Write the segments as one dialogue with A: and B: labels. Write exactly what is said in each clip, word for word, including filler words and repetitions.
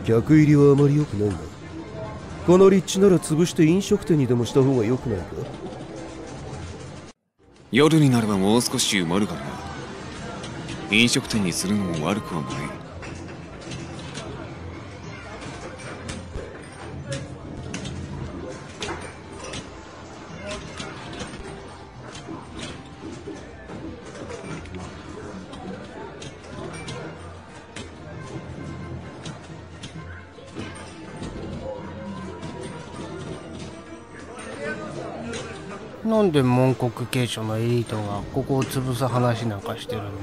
A: 客入りはあまり良くないな。この立地なら潰して飲食店にでもした方が良くないか。
B: 夜になればもう少し埋まるからな。飲食店にするのも悪くはない。
C: なんで門国継承のエリートがここを潰す話なんかしてるんだ？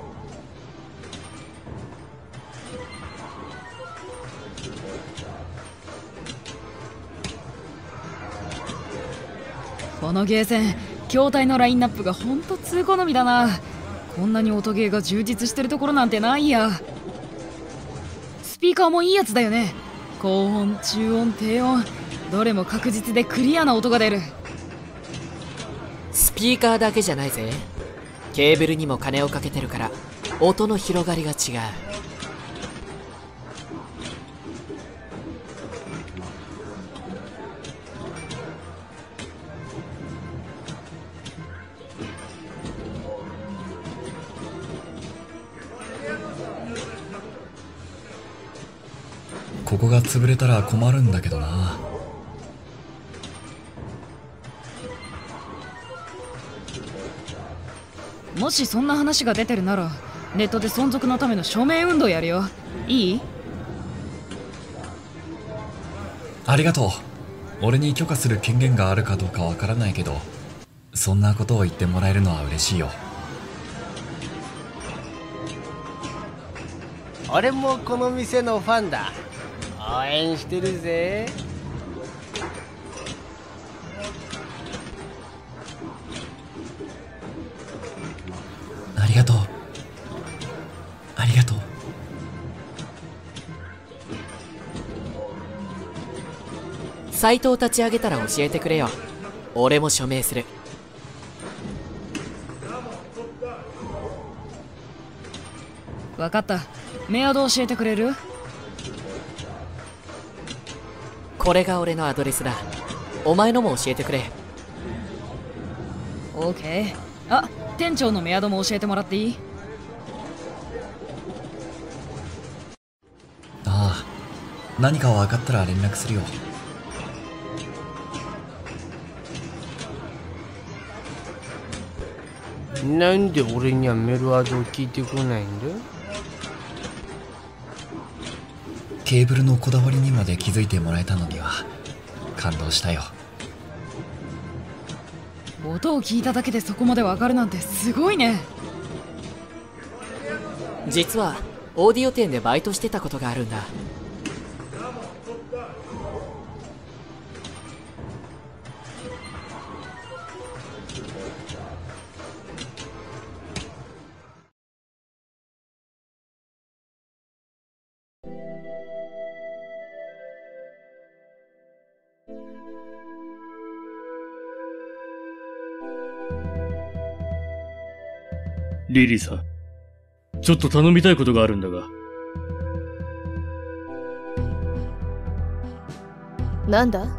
D: このゲーセン、筐体のラインナップがほんと通好みだな。こんなに音ゲーが充実してるところなんてないや。スピーカーもいいやつだよね。高音、中音、低音、どれも確実でクリアな音が出る。
E: スピーカーだけじゃないぜ。ケーブルにも金をかけてるから音の広がりが違う。
F: ここが潰れたら困るんだけどな。
D: もしそんな話が出てるならネットで存続のための署名運動やるよ。いい？
F: ありがとう。俺に許可する権限があるかどうかわからないけど、そんなことを言ってもらえるのは嬉しいよ。
C: 俺もこの店のファンだ。応援してるぜ。
F: ありがとう。ありがとう。
E: サイトを立ち上げたら教えてくれよ。俺も署名する。
D: わかった。メアド教えてくれる？
E: これが俺のアドレスだ。お前のも教えてくれ。
D: オーケー。あ、店長のメアドも教えてもらっていい？
F: ああ、何か分かったら連絡するよ。
C: なんで俺にはメルアドを聞いてこないんだ？
F: ケーブルのこだわりにまで気づいてもらえたのには感動したよ。
D: 音を聞いただけでそこまでわかるなんてすごいね。
E: 実はオーディオ店でバイトしてたことがあるんだ。
G: リリーさん、ちょっと頼みたいことがあるんだが。
H: なんだ？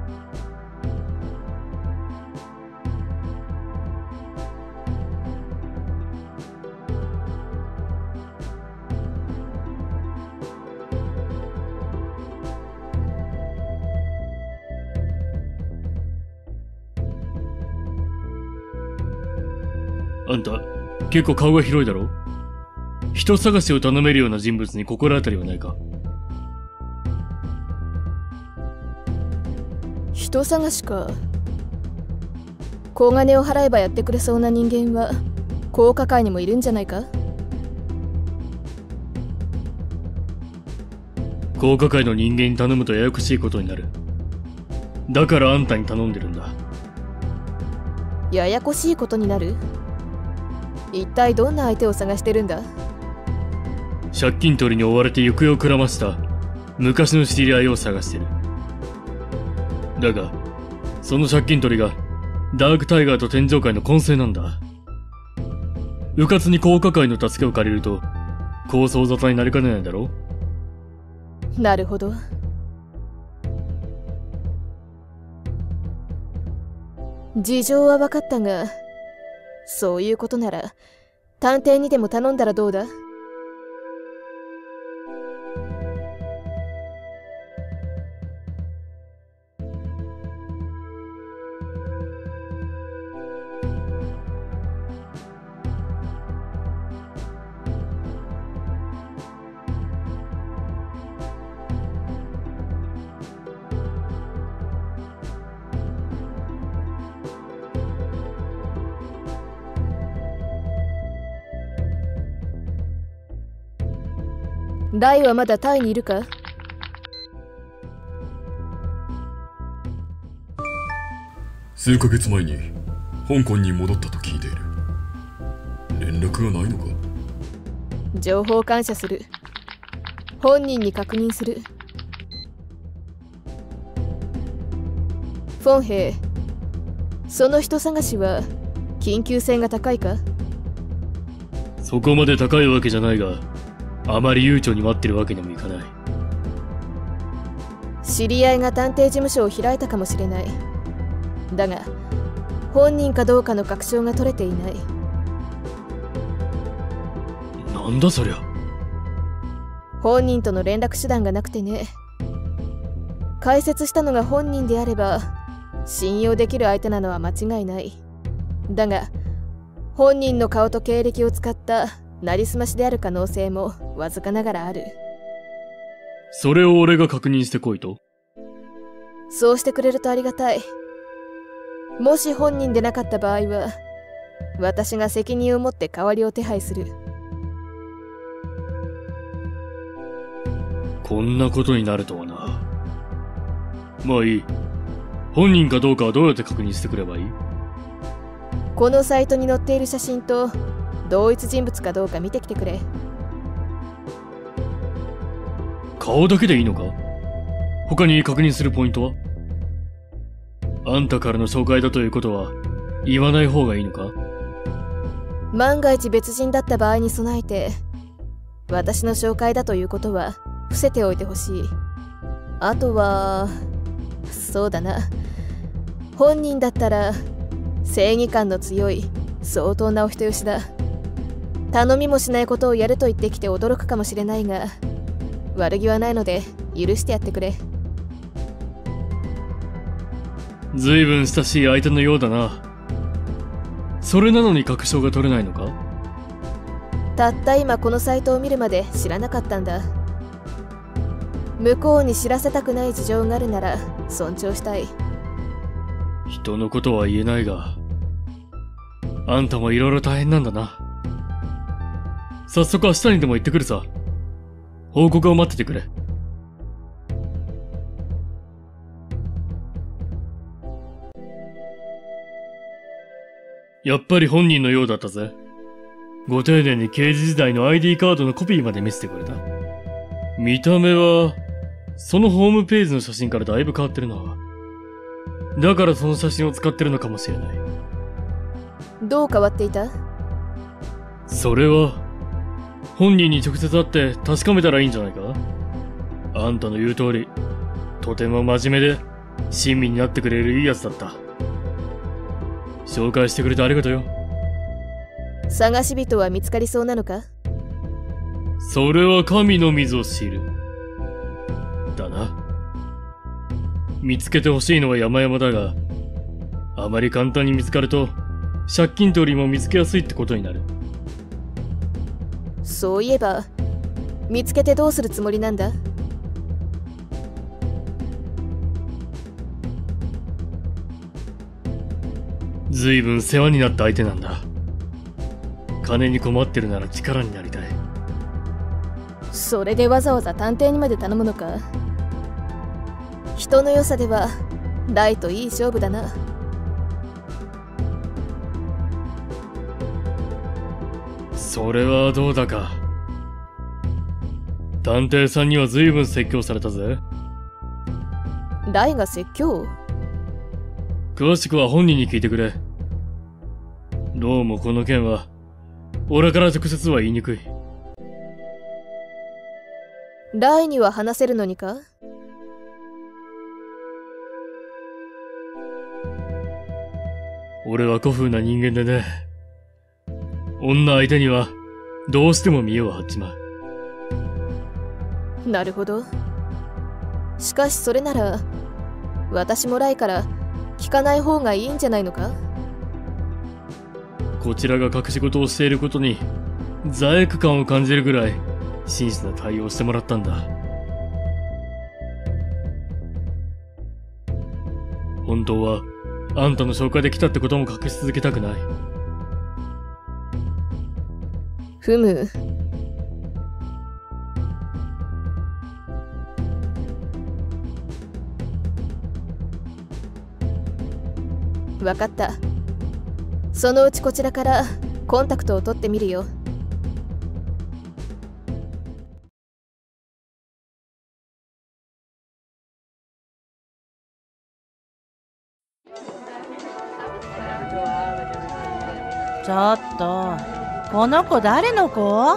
G: あんた結構顔が広いだろ？人探しを頼めるような人物に心当たりはないか？
H: 人探しか。高金を払えばやってくれそうな人間は高価界にもいるんじゃないか？
G: 高価界の人間に頼むとややこしいことになる。だからあんたに頼んでるんだ。
H: ややこしいことになる？一体どんな相手を探してるんだ？
G: 借金取りに追われて行方をくらました昔の知り合いを探してる。だがその借金取りがダークタイガーと天上界の混成なんだ。迂闊に高価界の助けを借りると抗争沙汰になりかねないだろ。
H: なるほど。事情は分かったが、そういうことなら探偵にでも頼んだらどうだ？ライはまだタイにいるか？
I: 数ヶ月前に香港に戻ったと聞いている。連絡がないのか？
H: 情報感謝する。本人に確認する。フォンヘイ、その人探しは緊急性が高いか？
G: そこまで高いわけじゃないが、あまり悠長に待ってるわけにもいかない。
H: 知り合いが探偵事務所を開いたかもしれない。だが本人かどうかの確証が取れていない。
G: なんだそりゃ。
H: 本人との連絡手段がなくてね。解説したのが本人であれば信用できる相手なのは間違いない。だが本人の顔と経歴を使ったなりすましである可能性もわずかながらある。
G: それを俺が確認してこいと？
H: そうしてくれるとありがたい。もし本人でなかった場合は私が責任を持って代わりを手配する。
G: こんなことになるとはな。まあいい。本人かどうかはどうやって確認してくればいい？
H: このサイトに載っている写真と同一人物かどうか見てきてくれ。
G: 顔だけでいいのか？他に確認するポイントは？あんたからの紹介だということは言わない方がいいのか？
H: 万が一別人だった場合に備えて私の紹介だということは伏せておいてほしい。あとはそうだな、本人だったら正義感の強い相当なお人よしだ。頼みもしないことをやると言ってきて驚くかもしれないが、悪気はないので許してやってくれ。
G: ずいぶん親しい相手のようだな。それなのに確証が取れないのか？
H: たった今このサイトを見るまで知らなかったんだ。向こうに知らせたくない事情があるなら尊重したい。
G: 人のことは言えないが、あんたもいろいろ大変なんだな。早速明日にでも行ってくるさ。報告を待っててくれ。やっぱり本人のようだったぜ。ご丁寧に刑事時代の アイディー カードのコピーまで見せてくれた。見た目は、そのホームページの写真からだいぶ変わってるな。だからその写真を使ってるのかもしれない。
H: どう変わっていた？
G: それは、本人に直接会って確かめたらいいんじゃないか？あんたの言う通り、とても真面目で親身になってくれるいいやつだった。紹介してくれてありがとうよ。
H: 探し人は見つかりそうなのか？
G: それは神の水を知る。だな。見つけてほしいのは山々だが、あまり簡単に見つかると、借金取りも見つけやすいってことになる。
H: そういえば、見つけてどうするつもりなんだ？
G: ずいぶん世話になった相手なんだ。金に困ってるなら力になりたい。
H: それでわざわざ探偵にまで頼むのか？人の良さではライといい勝負だな。
G: それはどうだか。探偵さんには随分説教されたぜ。
H: ライが説教？
G: 詳しくは本人に聞いてくれ。どうもこの件は俺から直接は言いにくい。
H: ライには話せるのにか？
G: 俺は古風な人間でね。女相手にはどうしても見栄を張っちま
H: う。なるほど。しかしそれなら私もライから聞かない方がいいんじゃないのか？
G: こちらが隠し事をしていることに罪悪感を感じるぐらい真摯な対応をしてもらったんだ。本当はあんたの紹介で来たってことも隠し続けたくない。
H: ふむ。わかった。そのうちこちらからコンタクトを取ってみるよ。
J: ちょっと、この子誰の子？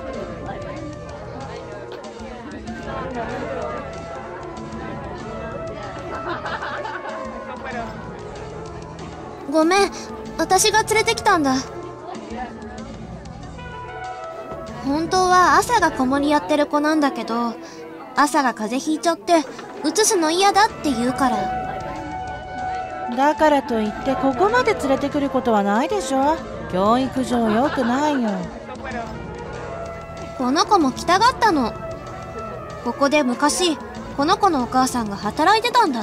K: ごめん、私が連れてきたんだ。本当は朝が子守やってる子なんだけど、朝が風邪ひいちゃって移すの嫌だって言うから。
J: だからといってここまで連れてくることはないでしょ。教育上良くないよ。
K: この子も来たがったの。ここで昔この子のお母さんが働いてたんだって。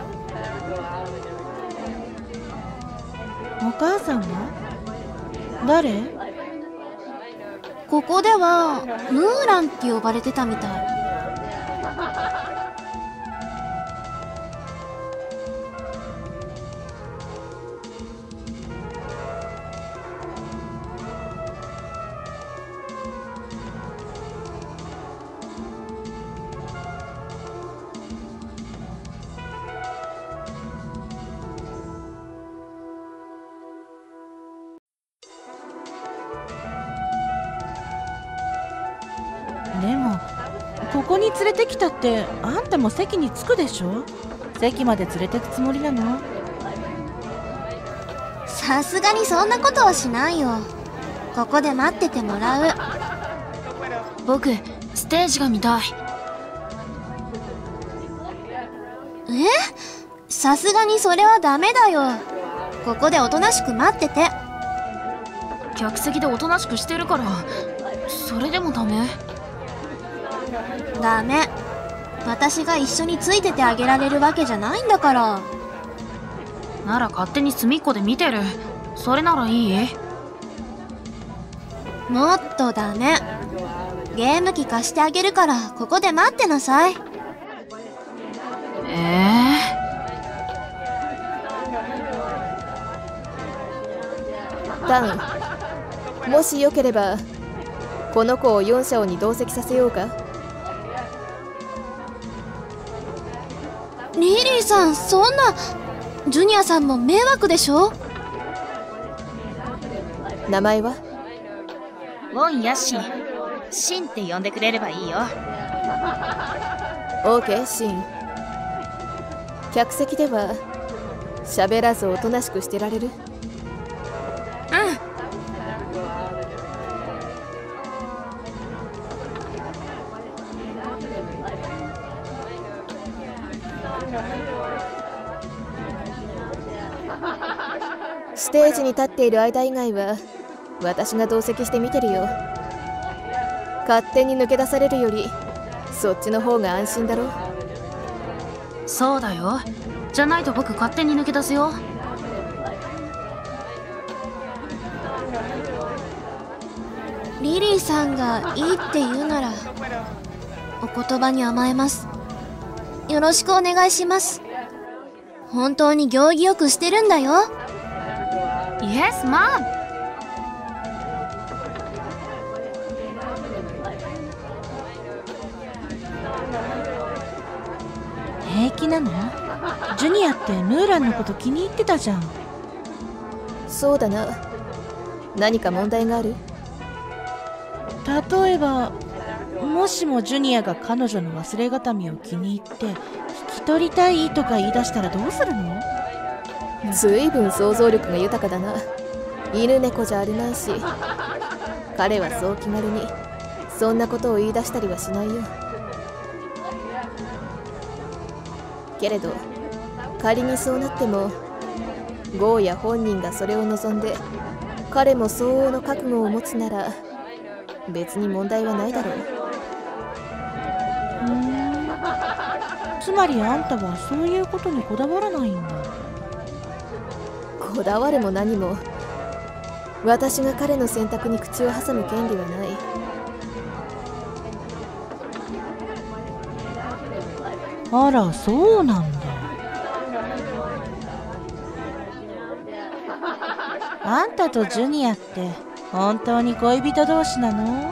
J: お母さんが？誰？
K: ここではムーランって呼ばれてたみたい。
J: でもここに連れてきたってあんたも席に着くでしょ。席まで連れてくつもりなの？
K: さすがにそんなことはしないよ。ここで待っててもらう。
D: 僕ステージが見たい。
K: え？さすがにそれはダメだよ。ここでおとなしく待ってて。
D: 客席でおとなしくしてるから。それでもダメ？
K: ダメ。私が一緒についててあげられるわけじゃないんだから。
D: なら勝手に隅っこで見てる。それならいい？
K: もっとダメ。ゲーム機貸してあげるからここで待ってなさい。
D: ええ
H: ー、ダン、もしよければこの子をよん社に同席させようか。
K: リリーさん、そんな。ジュニアさんも迷惑でしょ。
H: 名前は？
D: ウォン・ヤッシン。シンって呼んでくれればいいよ。
H: オーケー、シン。客席では喋らずおとなしくしてられる？
D: うん。
H: ステージに立っている間以外は私が同席して見てるよ。勝手に抜け出されるよりそっちの方が安心だろ。
D: そうだよ。じゃないと僕勝手に抜け出すよ。
K: リリーさんがいいって言うならお言葉に甘えます。よろしくお願いします。本当に行儀よくしてるんだよ。
D: Yes, Mom!
J: 平気なの？ジュニアってムーランのこと気に入ってたじゃん。
H: そうだな。何か問題がある？
J: 例えばもしもジュニアが彼女の忘れがたみを気に入って引き取りたいとか言い出したらどうするの？
H: ずいぶん想像力が豊かだな。犬猫じゃあるまいし、彼はそう気軽にそんなことを言い出したりはしないよ。けれど仮にそうなっても、ゴーや本人がそれを望んで彼も相応の覚悟を持つなら別に問題はないだろう。
J: うーん、つまりあんたはそういうことにこだわらないんだ。
H: こだわるも何も、私が彼の選択に口を挟む権利はない。
J: あら、そうなんだ。あんたとジュニアって本当に恋人同士なの？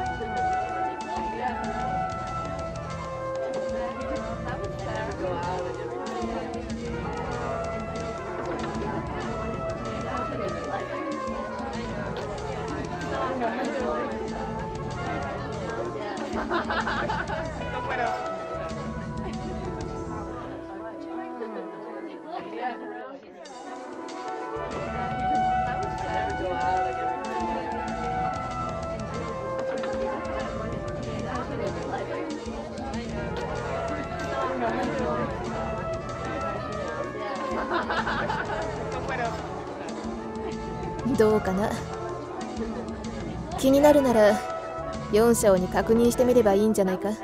H: どうかな。気になるならよん章に確認してみればいいんじゃないか。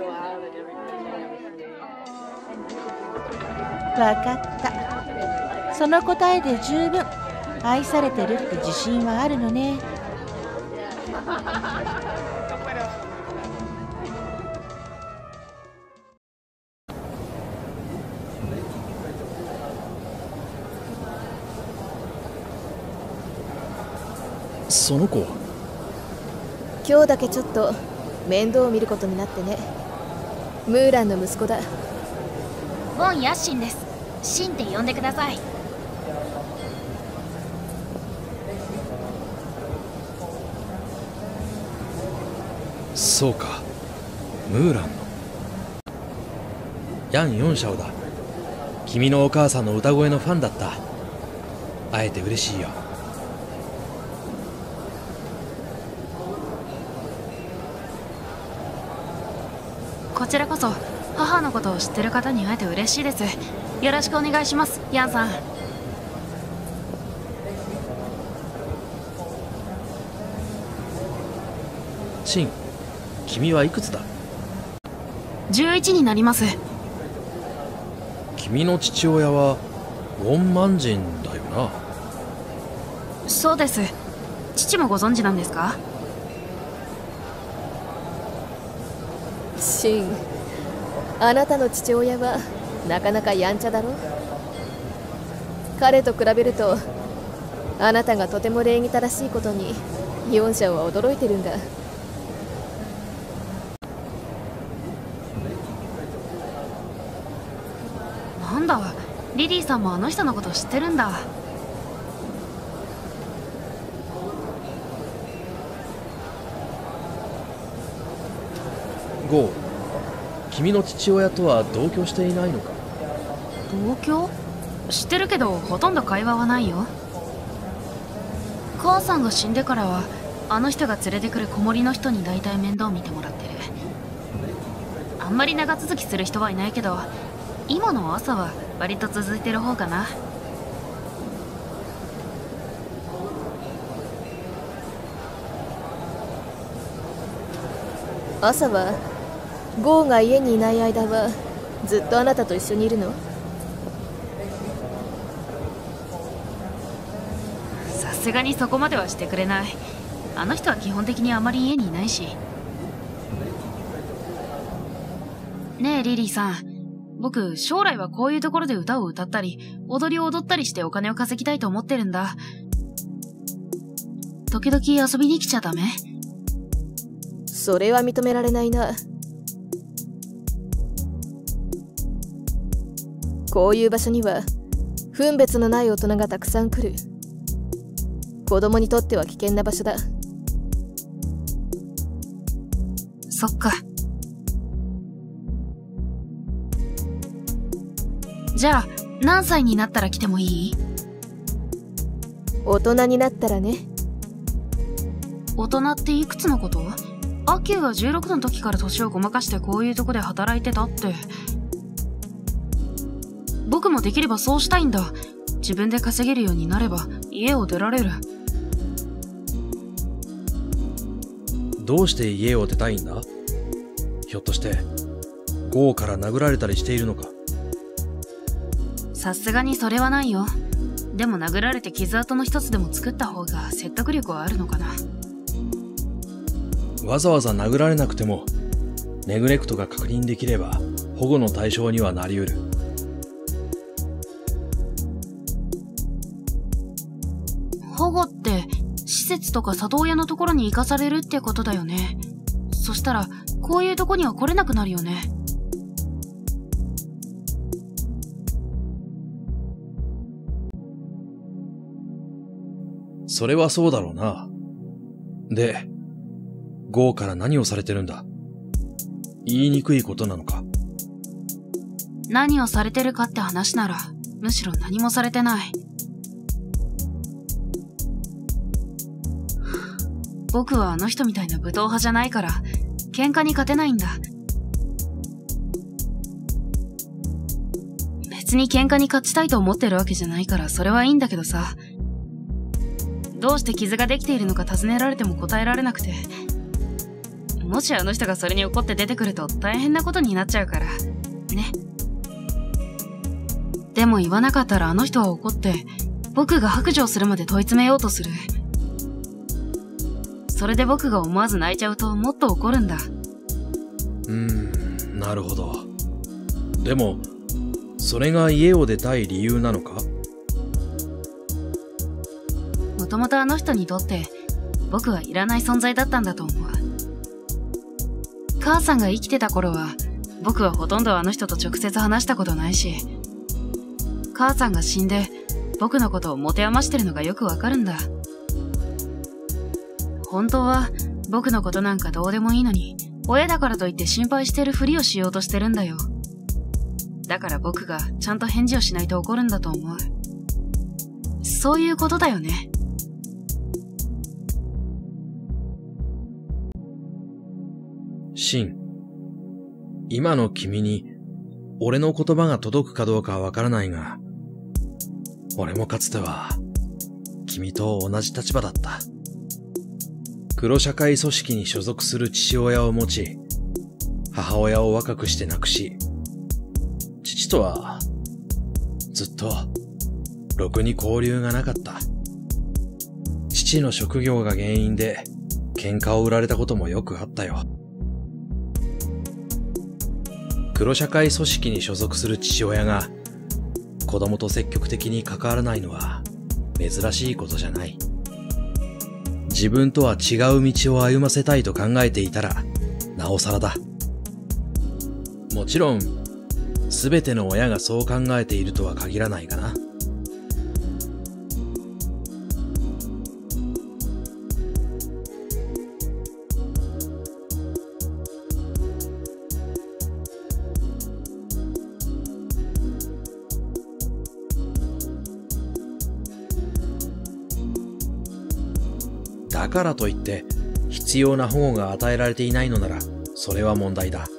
J: わかった。その答えで十分愛されてるって自信はあるのね。
L: その子は
H: 今日だけちょっと面倒を見ることになってね。ムーランの息子だ。
D: ボン・ヤッシンです。シンって呼んでください。
L: そうか、ムーランのヤン・ヨンシャオだ。君のお母さんの歌声のファンだった。会えて嬉しいよ。
D: こちらこそ母のことを知ってる方に会えて嬉しいです。よろしくお願いします、ヤンさん。
L: シン、君はいくつだ？
D: じゅういちになります。
L: 君の父親はウォンマン人だよな。
D: そうです。父もご存知なんですか？
H: シン、あなたの父親はなかなかやんちゃだろ。彼と比べるとあなたがとても礼儀正しいことにヨンシャオは驚いてるんだ。
D: なんだ、リリーさんもあの人のこと知ってるんだ。
L: ゴー、君の父親とは同居していないのか？
D: 同居？知ってるけどほとんど会話はないよ。母さんが死んでからはあの人が連れてくる子守の人に大体面倒見てもらってる。あんまり長続きする人はいないけど、今の朝は割と続いてる方かな。
H: 朝はゴーが家にいない間はずっとあなたと一緒にいるの？
D: さすがにそこまではしてくれない。あの人は基本的にあまり家にいないし。ねえリリーさん、僕将来はこういうところで歌を歌ったり踊りを踊ったりしてお金を稼ぎたいと思ってるんだ。時々遊びに来ちゃダメ？
H: それは認められないな。こういう場所には分別のない大人がたくさん来る。子供にとっては危険な場所だ。
D: そっか、 じゃあ何歳になったら来てもいい？
H: 大人になったらね。
D: 大人っていくつのこと？アッキーがじゅうろくの時から年をごまかしてこういうとこで働いてたって。僕もできればそうしたいんだ。自分で稼げるようになれば家を出られる。
L: どうして家を出たいんだ？ひょっとしてゴーから殴られたりしているのか？
D: さすがにそれはないよ。でも殴られて傷跡の一つでも作った方が説得力はあるのかな。
L: わざわざ殴られなくてもネグレクトが確認できれば保護の対象にはなりうる。
D: 保護って施設とか里親のところに行かされるってことだよね。そしたらこういうとこには来れなくなるよね。
L: それはそうだろうな。で、ゴーから何をされてるんだ？言いにくいことなのか？
D: 何をされてるかって話なら、むしろ何もされてない。僕はあの人みたいな武闘派じゃないから、喧嘩に勝てないんだ。別に喧嘩に勝ちたいと思ってるわけじゃないから、それはいいんだけどさ。どうして傷ができているのか尋ねられても答えられなくて。もしあの人がそれに怒って出てくると大変なことになっちゃうから。ね。でも言わなかったらあの人は怒って、僕が白状するまで問い詰めようとする。それで僕が思わず泣いちゃうともっと怒るんだ。
L: うーん、なるほど。でも、それが家を出たい理由なのか？
D: もともとあの人にとって僕はいらない存在だったんだと思う。母さんが生きてた頃は僕はほとんどあの人と直接話したことないし、母さんが死んで僕のことを持て余してるのがよくわかるんだ。本当は僕のことなんかどうでもいいのに、親だからといって心配してるふりをしようとしてるんだよ。だから僕がちゃんと返事をしないと怒るんだと思う。そういうことだよね。
L: シン、今の君に俺の言葉が届くかどうかはわからないが、俺もかつては君と同じ立場だった。黒社会組織に所属する父親を持ち、母親を若くして亡くし、父とはずっとろくに交流がなかった。父の職業が原因で喧嘩を売られたこともよくあったよ。黒社会組織に所属する父親が子供と積極的に関わらないのは珍しいことじゃない。自分とは違う道を歩ませたいと考えていたらなおさらだ。もちろんすべての親がそう考えているとは限らないがな。だからといって必要な保護が与えられていないのならそれは問題だ。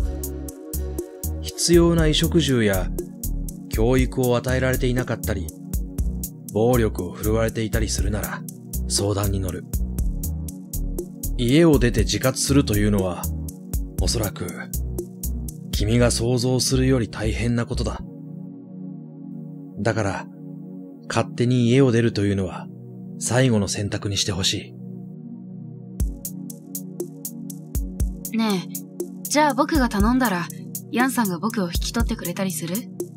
L: 必要な衣食住や教育を与えられていなかったり、暴力を振るわれていたりするなら相談に乗る。家を出て自活するというのはおそらく君が想像するより大変なことだ。だから勝手に家を出るというのは最後の選択にしてほしい。
D: ねえ、じゃあ僕が頼んだらヤンさんが僕を引き取ってくれたりする？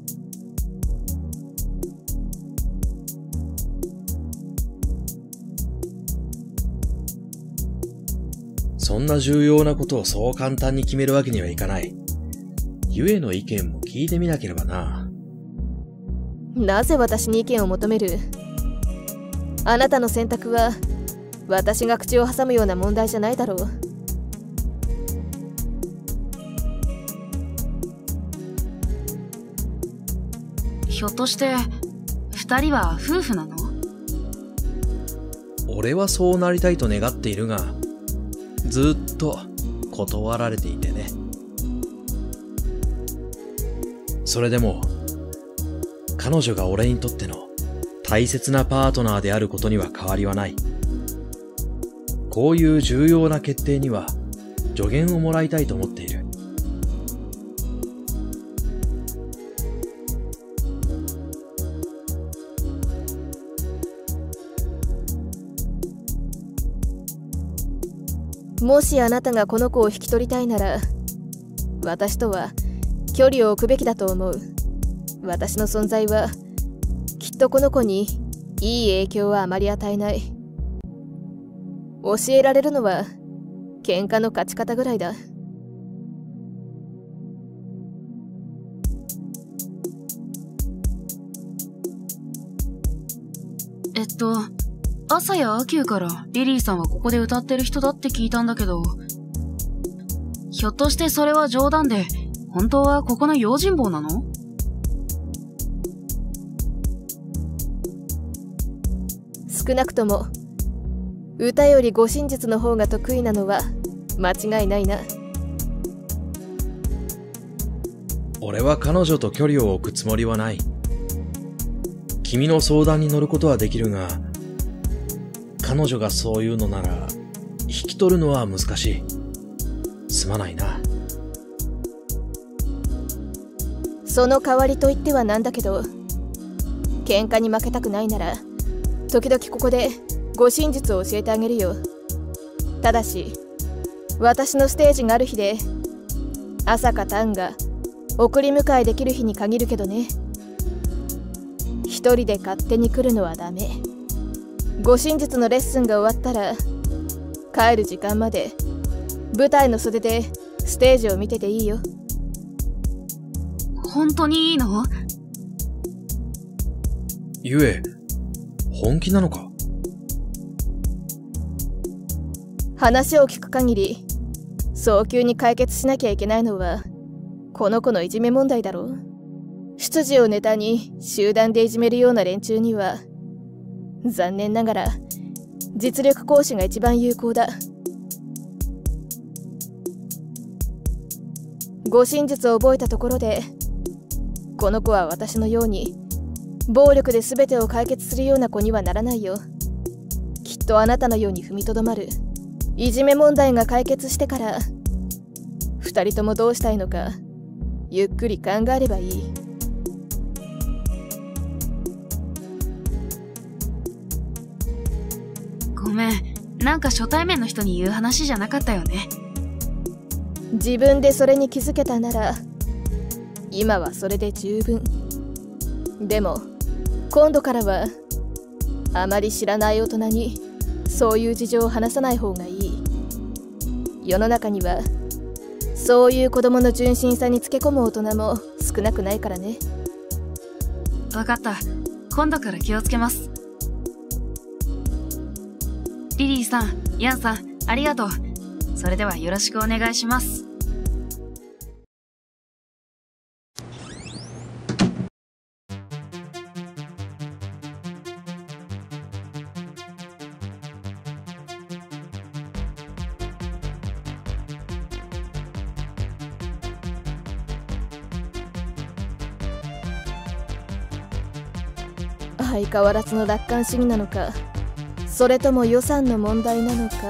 L: そんな重要なことをそう簡単に決めるわけにはいかない。ゆえの意見も聞いてみなければな。
H: なぜ私に意見を求める？あなたの選択は私が口を挟むような問題じゃないだろう。
D: ひょっとして二人は夫婦なの？
L: 俺はそうなりたいと願っているが、ずっと断られていてね。それでも、彼女が俺にとっての大切なパートナーであることには変わりはない。こういう重要な決定には助言をもらいたいと思っている。
H: もしあなたがこの子を引き取りたいなら、私とは距離を置くべきだと思う。私の存在はきっとこの子にいい影響はあまり与えない。教えられるのは喧嘩の勝ち方ぐらいだ。
D: えっと朝やアキューからリリーさんはここで歌ってる人だって聞いたんだけど、ひょっとしてそれは冗談で本当はここの用心棒なの？
H: 少なくとも歌より護身術の方が得意なのは間違いないな。
L: 俺は彼女と距離を置くつもりはない。君の相談に乗ることはできるが、彼女がそういうのなら引き取るのは難しい。すまないな。
H: その代わりと言ってはなんだけど、喧嘩に負けたくないなら時々ここで護身術を教えてあげるよ。ただし私のステージがある日で、朝かタンが送り迎えできる日に限るけどね。一人で勝手に来るのはダメ。護身術のレッスンが終わったら帰る時間まで舞台の袖でステージを見てていいよ。
D: 本当にいいの？
L: ゆえ、本気なのか？
H: 話を聞く限り早急に解決しなきゃいけないのはこの子のいじめ問題だろう。出自をネタに集団でいじめるような連中には残念ながら実力行使が一番有効だ。護身術を覚えたところでこの子は私のように暴力で全てを解決するような子にはならないよ。きっとあなたのように踏みとどまる。いじめ問題が解決してから二人ともどうしたいのかゆっくり考えればいい。
D: ごめん、なんか初対面の人に言う話じゃなかったよね。
H: 自分でそれに気づけたなら今はそれで十分。でも今度からはあまり知らない大人にそういう事情を話さない方がいい。世の中にはそういう子供の純真さにつけ込む大人も少なくないからね。
D: わかった、今度から気をつけます。リリーさん、ヤンさん、ありがとう。それではよろしくお願いします。
H: 相変わらずの楽観主義なのか、それとも予算の問題なのか。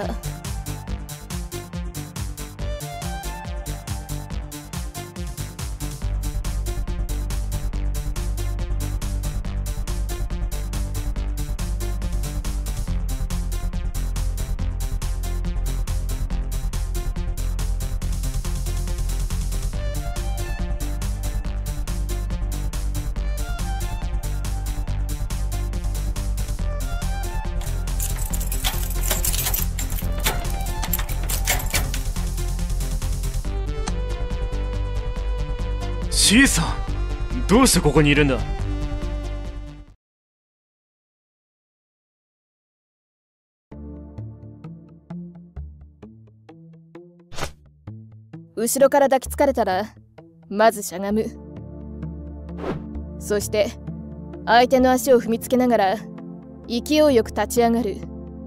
G: シーさん、どうしてここにいるんだ？
H: 後ろから抱きつかれたらまずしゃがむ。 そして相手の足を踏みつけながら勢いよく立ち上がる。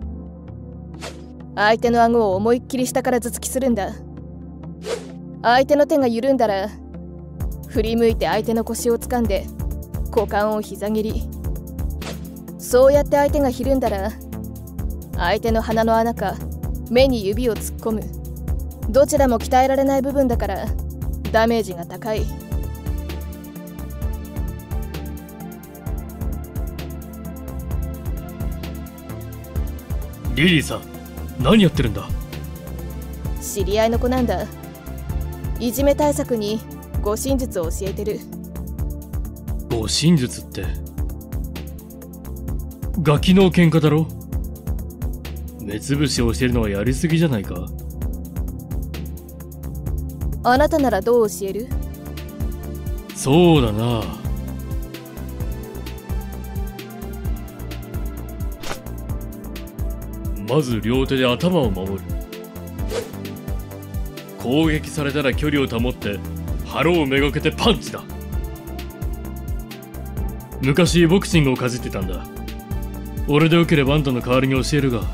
H: 相手の顎を思いっきり下から頭突きするんだ。相手の手が緩んだら振り向いて相手の腰を掴んで股間を膝蹴り。そうやって相手がひるんだら相手の鼻の穴か目に指を突っ込む。どちらも鍛えられない部分だからダメージが高い。
G: リリーさん、何やってるんだ？
H: 知り合いの子なんだ。いじめ対策に護身術を教えてる。
G: 護身術ってガキの喧嘩だろ？目つぶしを教えるのはやりすぎじゃないか？
H: あなたならどう教える？
G: そうだな。まず両手で頭を守る。攻撃されたら距離を保って腹をめがけてパンチだ。昔ボクシングをかじってたんだ。俺でよければあんたの代わりに教えるが。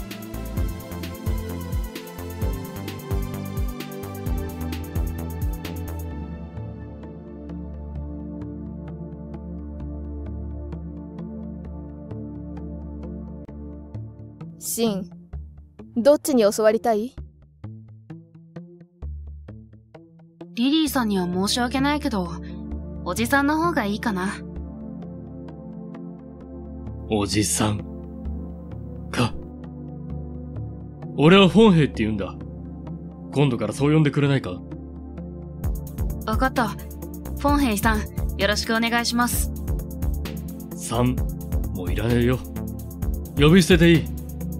H: シン、どっちに教わりたい？
D: リリーさんには申し訳ないけど、おじさんの方がいいかな。
G: おじさんか。俺はフォンヘイって言うんだ。今度からそう呼んでくれないか？
D: わかった。フォンヘイさん、よろしくお願いします。
G: さん、もういらねえよ。呼び捨てでいい。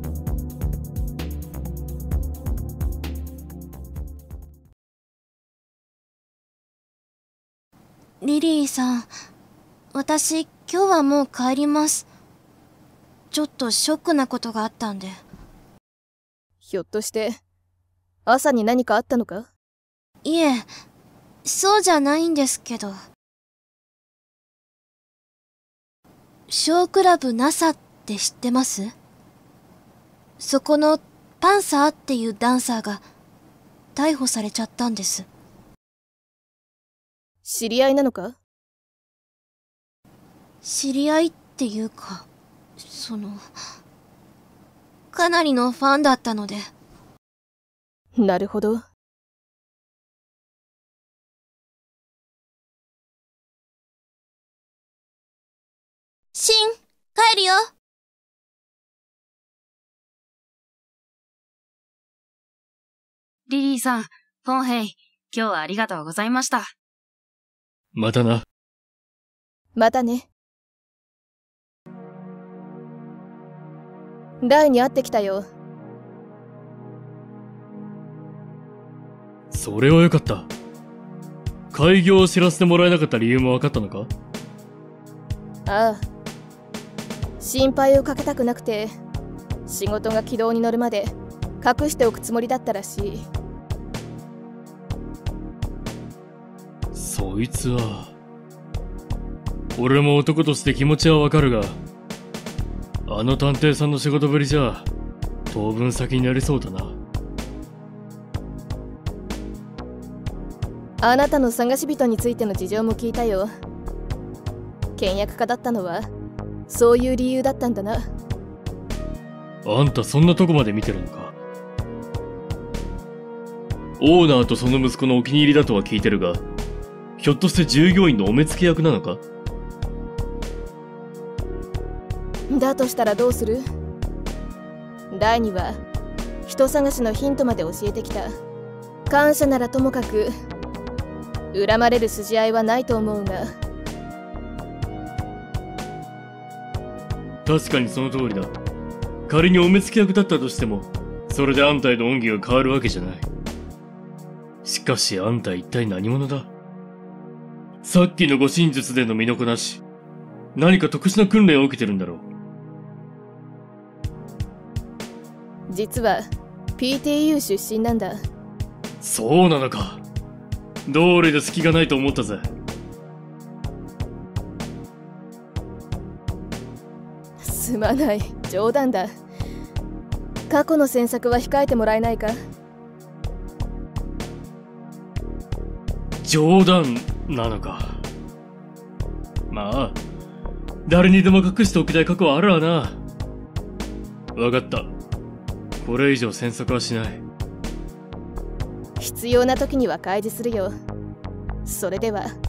K: リリーさん、私今日はもう帰ります。ちょっとショックなことがあったんで。
H: ひょっとして朝に何かあったのか？
K: いえ、そうじゃないんですけど。ショークラブ ナサ って知ってます？そこのパンサーっていうダンサーが逮捕されちゃったんです。
H: 知り合いなのか？
K: 知り合いっていうか、その、かなりのファンだったので。
H: なるほど。
K: シン、帰るよ。
D: リリーさん、フォンヘイ、今日はありがとうございました。
G: またな。
H: またね。ライに会ってきたよ。
G: それはよかった。開業を知らせてもらえなかった理由も分かったのか？
H: ああ。心配をかけたくなくて、仕事が軌道に乗るまで隠しておくつもりだったらしい。
G: そいつは、俺も男として気持ちはわかるが、あの探偵さんの仕事ぶりじゃ当分先になりそうだな。
H: あなたの探し人についての事情も聞いたよ。倹約家だったのはそういう理由だったんだな。
G: あんたそんなとこまで見てるのか？オーナーとその息子のお気に入りだとは聞いてるが、ひょっとして従業員のお目付け役なのか？
H: だとしたらどうする？ライには人探しのヒントまで教えてきた。感謝ならともかく恨まれる筋合いはないと思うが。
G: 確かにその通りだ。仮にお目付け役だったとしても、それであんたへの恩義が変わるわけじゃない。しかしあんた一体何者だ？さっきの護身術での身のこなし、何か特殊な訓練を受けてるんだろう。
H: 実は ピーティーユー 出身なんだ。
G: そうなのか。どれで隙がないと思ったぜ。
H: すまない、冗談だ。過去の詮索は控えてもらえないか。
G: 冗談なのか。まあ誰にでも隠しておきたい過去はあるわな。わかった。これ以上詮索はしない。
H: 必要な時には開示するよ。それでは。